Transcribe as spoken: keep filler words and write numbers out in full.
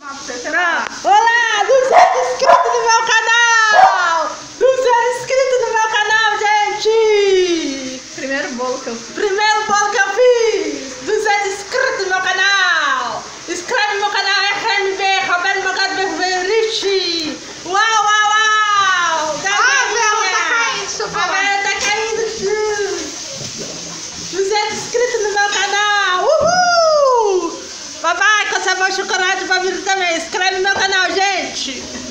Olá, duzentos inscritos no meu canal! duzentos inscritos no meu canal, gente! Primeiro bolo que eu fiz. Primeiro bolo que eu fiz! duzentos inscritos no meu canal! Inscreve no meu canal R M B, Roberto Morgado Beverich! Uau, uau, uau! Ah, a vela tá caindo, deixa eu A falar. vela tá caindo! duzentos inscritos no meu canal! Uhul! Papai, com sabor chocolate pra vir também. Inscreve no meu canal, gente!